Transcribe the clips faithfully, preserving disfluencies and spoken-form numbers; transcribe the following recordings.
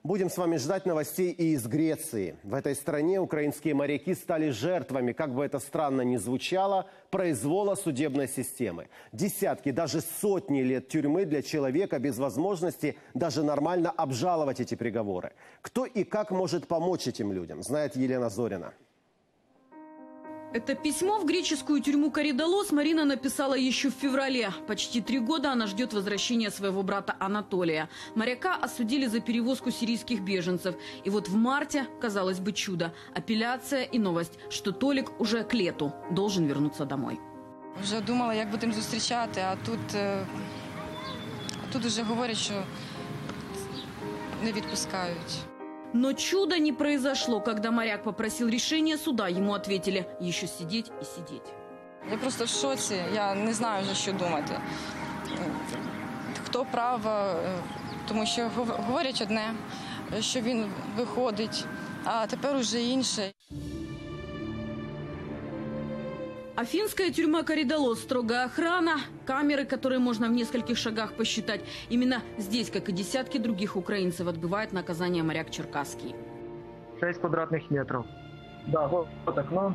Будем с вами ждать новостей и из Греции. В этой стране украинские моряки стали жертвами, как бы это странно ни звучало, произвола судебной системы. Десятки, даже сотни лет тюрьмы для человека без возможности даже нормально обжаловать эти приговоры. Кто и как может помочь этим людям, знает Елена Зорина. Это письмо в греческую тюрьму Коридаллос Марина написала еще в феврале. Почти три года она ждет возвращения своего брата Анатолия. Моряка осудили за перевозку сирийских беженцев. И вот в марте, казалось бы, чудо. Апелляция и новость, что Толик уже к лету должен вернуться домой. Вже думала, як будемо зустрічати, а тут, а тут уже говорять, що не відпускають. Но чудо не произошло. Когда моряк попросил решения суда, ему ответили – еще сидеть и сидеть. Я просто в шоці, я не знаю вже, що думати. Хто прав, тому що говорять одне, що він виходить, а тепер уже інше. Афинская тюрьма Коридаллос, строгая охрана, камеры, которые можно в нескольких шагах посчитать. Именно здесь, как и десятки других украинцев, отбывает наказание моряк Черкасский. шесть квадратных метров. Да, вот, вот окно.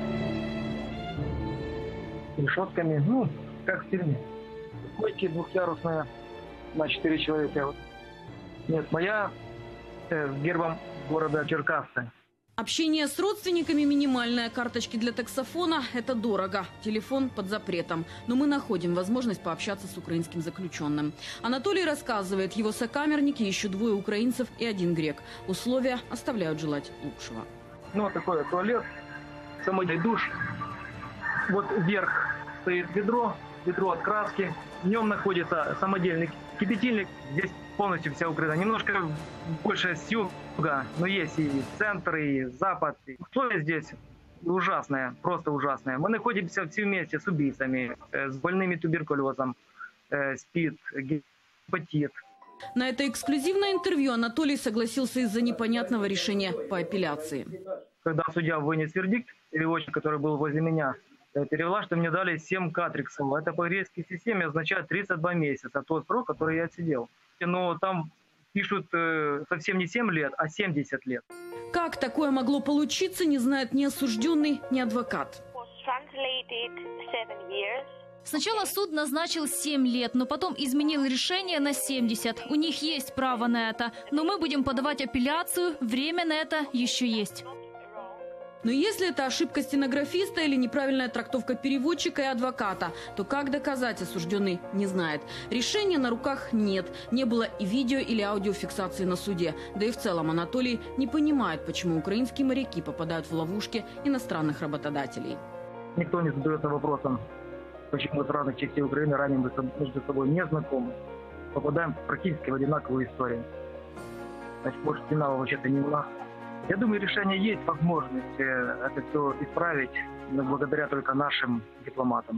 Решетками, ну, как в тюрьме. Койки двухъярусная на четыре человека. Нет, моя э, с гербом города Черкассы. Общение с родственниками минимальное. Карточки для таксофона – это дорого. Телефон под запретом. Но мы находим возможность пообщаться с украинским заключенным. Анатолий рассказывает, его сокамерники, еще двое украинцев и один грек. Условия оставляют желать лучшего. Ну, такой туалет, самодельный душ. Вот вверх стоит ведро, ведро от краски. В нем находится самодельный кипятильник. Здесь полностью вся укрыта. Немножко больше с юга, но есть и центр, и запад. Условия здесь ужасные, просто ужасные. Мы находимся все вместе с убийцами, с больными туберкулезом, СПИД, гепатит. На это эксклюзивное интервью Анатолий согласился из-за непонятного решения по апелляции. Когда судья вынес вердикт, переводчик, который был возле меня, перевела, что мне дали семь катриксов. Это по греческой системе означает тридцать два месяца, тот срок, который я отсидел. Но там пишут э, совсем не семь лет, а семьдесят лет. Как такое могло получиться, не знает ни осужденный, ни адвокат. Сначала суд назначил семь лет, но потом изменил решение на семьдесят. У них есть право на это, но мы будем подавать апелляцию, время на это еще есть. Но если это ошибка стенографиста или неправильная трактовка переводчика и адвоката, то как доказать, осужденный не знает. Решения на руках нет. Не было и видео или аудиофиксации на суде. Да и в целом Анатолий не понимает, почему украинские моряки попадают в ловушки иностранных работодателей. Никто не задается вопросом, почему с разных частей Украины ранее мы между собой не знакомы. Попадаем практически в одинаковую историю. Значит, может, вина вообще-то не у нас. Я думаю, решение есть, возможность это все исправить, но благодаря только нашим дипломатам.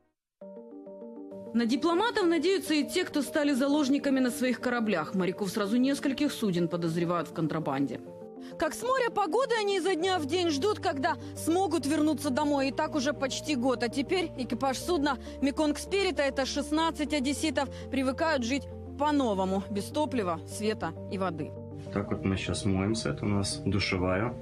На дипломатов надеются и те, кто стали заложниками на своих кораблях. Моряков сразу нескольких суден подозревают в контрабанде. Как с моря погоды они изо дня в день ждут, когда смогут вернуться домой. И так уже почти год. А теперь экипаж судна «Меконг Спирита» – это шестнадцать одесситов, привыкают жить по-новому, без топлива, света и воды. Так вот мы сейчас моемся, это у нас душевая.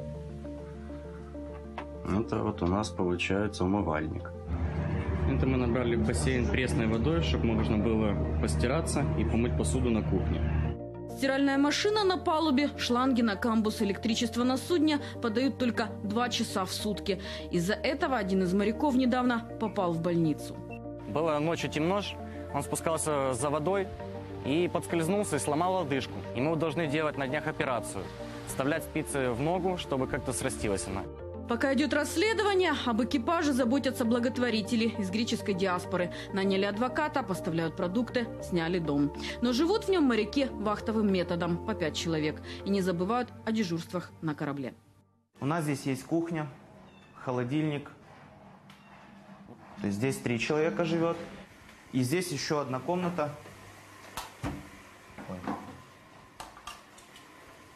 Это вот у нас получается умывальник. Это мы набрали бассейн пресной водой, чтобы можно было постираться и помыть посуду на кухне. Стиральная машина на палубе, шланги на камбус, электричество на судне подают только два часа в сутки. Из-за этого один из моряков недавно попал в больницу. Было ночью темно, он спускался за водой и подскользнулся и сломал лодыжку. И мы должны делать на днях операцию. Вставлять спицы в ногу, чтобы как-то срастилась она. Пока идет расследование, об экипаже заботятся благотворители из греческой диаспоры. Наняли адвоката, поставляют продукты, сняли дом. Но живут в нем моряки вахтовым методом, по пять человек. И не забывают о дежурствах на корабле. У нас здесь есть кухня, холодильник. То есть здесь три человека живет. И здесь еще одна комната.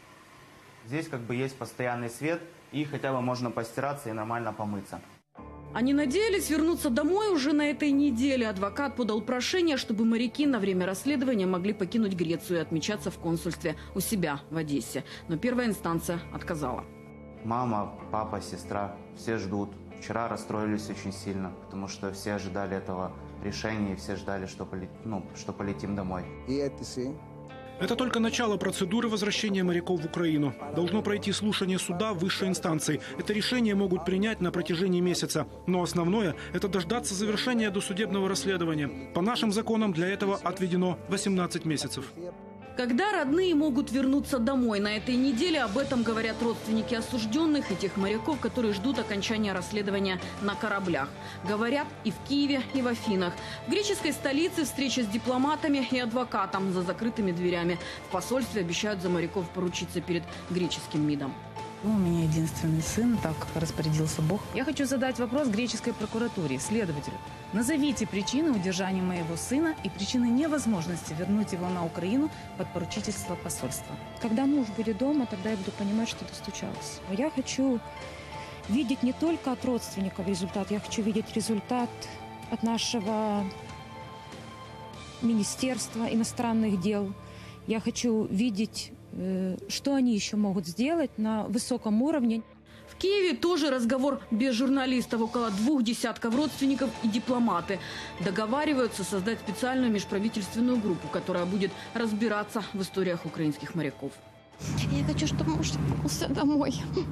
Здесь как бы есть постоянный свет, и хотя бы можно постираться и нормально помыться. Они надеялись вернуться домой уже на этой неделе. Адвокат подал прошение, чтобы моряки на время расследования могли покинуть Грецию и отмечаться в консульстве у себя в Одессе. Но первая инстанция отказала. Мама, папа, сестра, все ждут. Вчера расстроились очень сильно, потому что все ожидали этого решения, и все ждали, что, полет... ну, что полетим домой. Это только начало процедуры возвращения моряков в Украину. Должно пройти слушание суда высшей инстанции. Это решение могут принять на протяжении месяца. Но основное – это дождаться завершения досудебного расследования. По нашим законам для этого отведено восемнадцать месяцев. Когда родные могут вернуться домой на этой неделе, об этом говорят родственники осужденных и тех моряков, которые ждут окончания расследования на кораблях. Говорят и в Киеве, и в Афинах. В греческой столице встреча с дипломатами и адвокатом за закрытыми дверями. В посольстве обещают за моряков поручиться перед греческим МИДом. У меня единственный сын, так распорядился Бог. Я хочу задать вопрос греческой прокуратуре, следователю. Назовите причины удержания моего сына и причины невозможности вернуть его на Украину под поручительство посольства. Когда муж будет дома, тогда я буду понимать, что достучалась. Я хочу видеть не только от родственников результат, я хочу видеть результат от нашего Министерства иностранных дел. Я хочу видеть, что они еще могут сделать на высоком уровне. В Киеве тоже разговор без журналистов. Около двух десятков родственников и дипломаты договариваются создать специальную межправительственную группу, которая будет разбираться в историях украинских моряков. Я хочу, чтобы муж вернулся домой.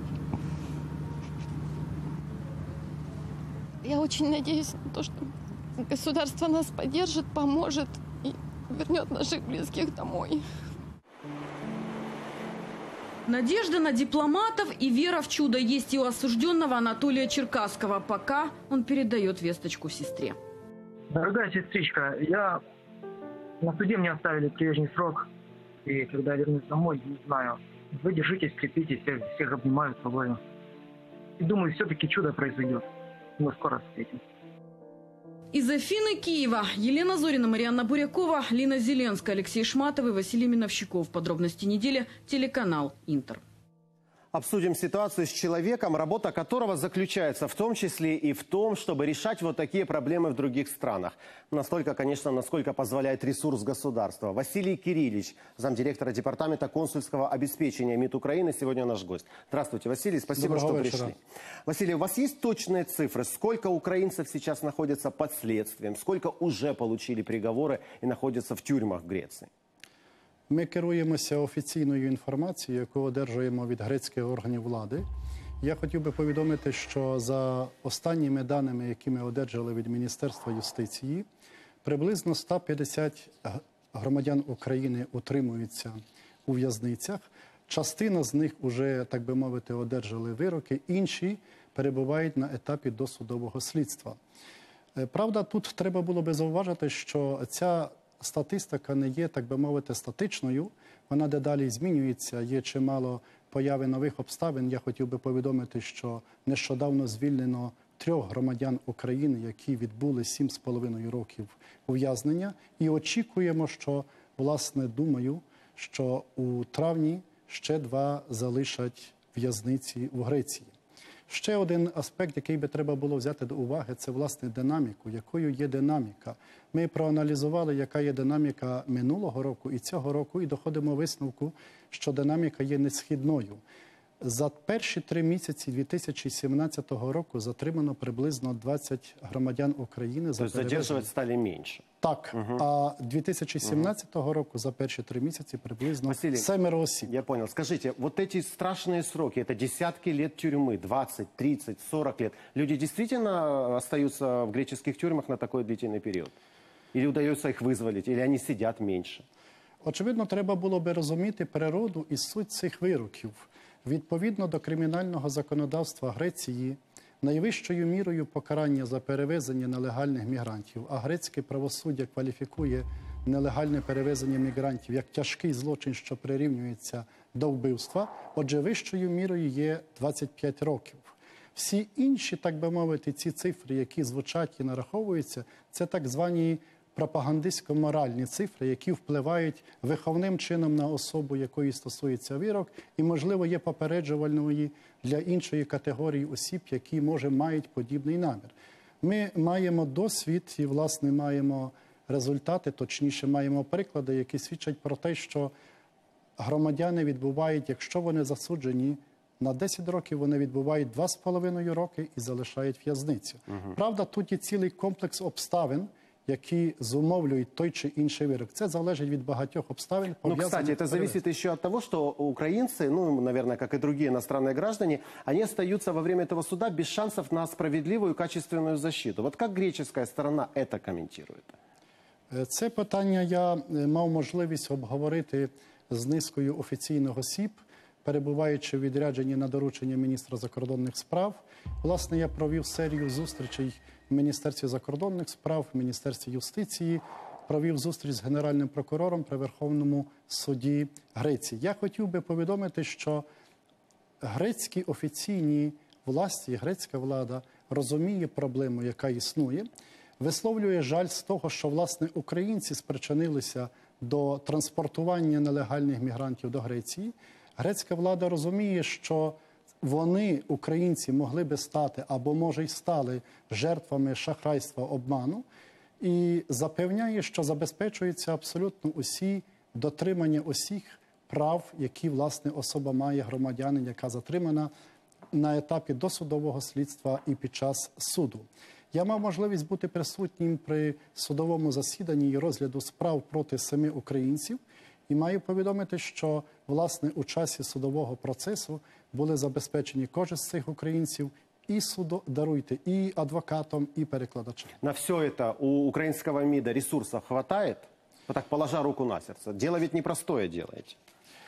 Я очень надеюсь на то, что государство нас поддержит, поможет и вернет наших близких домой. Надежда на дипломатов и вера в чудо есть и у осужденного Анатолия Черкасского. Пока он передает весточку сестре. Дорогая сестричка, я на суде мне оставили прежний срок. И когда я вернусь домой, не знаю, вы держитесь, крепитесь, я всех обнимаю целую. И думаю, все-таки чудо произойдет. Мы скоро встретимся. Из Афин и Киева Елена Зорина, Марьяна Бурякова, Лина Зеленская, Алексей Шматов и Василий Миновщиков. Подробности недели. Телеканал Интер. Обсудим ситуацию с человеком, работа которого заключается в том числе и в том, чтобы решать вот такие проблемы в других странах. Настолько, конечно, насколько позволяет ресурс государства. Василий Кириллич, замдиректора департамента консульского обеспечения МИД Украины, сегодня наш гость. Здравствуйте, Василий, спасибо, Доброго что вечера. пришли. Василий, у вас есть точные цифры? Сколько украинцев сейчас находятся под следствием? Сколько уже получили приговоры и находятся в тюрьмах в Греции? Ми керуємося офіційною інформацією, яку одержуємо від грецьких органів влади. Я хотів би повідомити, що за останніми даними, які ми одержали від Міністерства юстиції, приблизно сто п'ятдесят громадян України утримуються у в'язницях. Частина з них вже, так би мовити, одержали вироки, інші перебувають на етапі досудового слідства. Правда, тут треба було би зауважити, що ця статистика не є, так би мовити, статичною. Вона дедалі змінюється, є чимало появи нових обставин. Я хотів би повідомити, що нещодавно звільнено трьох громадян України, які відбули сім з половиною років ув'язнення. І очікуємо, що, власне, думаю, що у травні ще два залишать в'язниці в Греції. Ще один аспект, який би треба було взяти до уваги, це, власне, динаміку. Якою є динаміка? Ми проаналізували, яка є динаміка минулого року і цього року, і доходимо висновку, що динаміка є несхідною. За перші три місяці дві тисячі сімнадцятого року затримано приблизно двадцять громадян України. Тобто задержувати стали менше. Так, угу. А дві тисячі сімнадцятого року за перші три місяці приблизно Василий, семеро осіб. Я понял. Скажите, вот эти страшные сроки, это десятки лет тюрьмы, двадцать, тридцать, сорок лет. Люди действительно остаются в греческих тюрьмах на такой длительный период? Или удается их вызволить, или они сидят меньше? Очевидно, треба було би розуміти природу і суть цих вироків. Відповідно до кримінального законодавства Греції, найвищою мірою покарання за перевезення нелегальних мігрантів, а грецьке правосуддя кваліфікує нелегальне перевезення мігрантів як тяжкий злочин, що прирівнюється до вбивства, отже, вищою мірою є двадцять п'ять років. Всі інші, так би мовити, ці цифри, які звучать і нараховуються, це так звані пропагандистсько-моральні цифри, які впливають виховним чином на особу, якої стосується вирок, і, можливо, є попереджувальною для іншої категорії осіб, які, може, мають подібний намір. Ми маємо досвід і, власне, маємо результати, точніше, маємо приклади, які свідчать про те, що громадяни відбувають, якщо вони засуджені на десять років, вони відбувають два з половиною роки і залишають в'язницю. Угу. Правда, тут є цілий комплекс обставин, які зумовлюють той чи інший вирок. Це залежить від багатьох обставин. Ну, кстати, это зависит еще от того, что украинцы, ну, наверное, как и другие иностранные граждане, они остаются во время этого суда без шансов на справедливую и качественную защиту. Вот как греческая сторона это комментирует? Це питання я мав можливість обговорити з низкою офіційних осіб, перебуваючи в відрядженні на доручення міністра закордонних справ. Власне, я провів серію зустрічей в Міністерстві закордонних справ, в Міністерстві юстиції, провів зустріч з Генеральним прокурором при Верховному суді Греції. Я хотів би повідомити, що грецькі офіційні власті, грецька влада розуміє проблему, яка існує, висловлює жаль з того, що, власне, українці спричинилися до транспортування нелегальних мігрантів до Греції. Грецька влада розуміє, що вони, українці, могли би стати або, може, й стали жертвами шахрайства, обману, і запевняє, що забезпечуються абсолютно усі дотримання усіх прав, які, власне, особа має, громадянин, яка затримана на етапі досудового слідства і під час суду. Я мав можливість бути присутнім при судовому засіданні і розгляду справ проти семи українців. І маю повідомити, що, власне, у часі судового процесу були забезпечені кожен з цих українців і судо, даруйте, і адвокатом, і перекладачем. На все это у украинского МИДа ресурсов хватает? Вот так, положа руку на сердце. Дело ведь непростое делаете.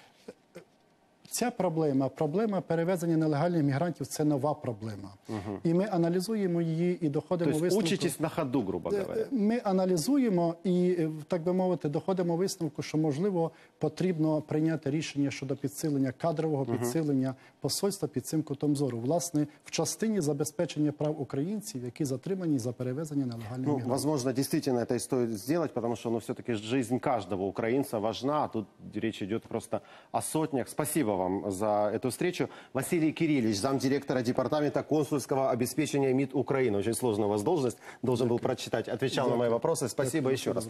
Ця проблема, проблема перевезення нелегальних мігрантів – це нова проблема. Угу. І ми аналізуємо її і доходимо тобто, висновку... учитесь на ходу, грубо говоря. Ми аналізуємо і, так би мовити, доходимо висновку, що, можливо, потрібно прийняти рішення щодо підсилення, кадрового підсилення посольства під цим кутом зору. Власне, в частині забезпечення прав українців, які затримані за перевезення нелегальних ну, мігрантів. Возможно, действительно это и стоит сделать, потому что, ну, все-таки жизнь каждого украинца важна, а тут речь идет просто о сотнях. Спасибо вам за эту встречу. Василий Кириллович, замдиректора департамента консульского обеспечения МИД Украины. Очень сложная у вас должность. Должен был прочитать. Отвечал на мои вопросы. Спасибо еще раз.